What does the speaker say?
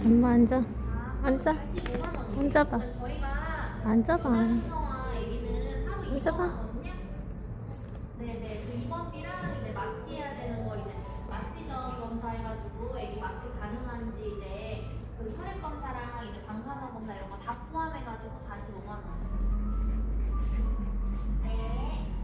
엄마 앉아. 앉아. 앉아봐. 앉아봐. 앉아봐. 네네, 그 입원비랑 이제 마취해야 되는 거 이제 마취전 검사해가지고 애기 마취 가능한지 이제 그 혈액 검사랑 이제 방사선 검사 이런 거 다 포함해가지고 45만 원. 네.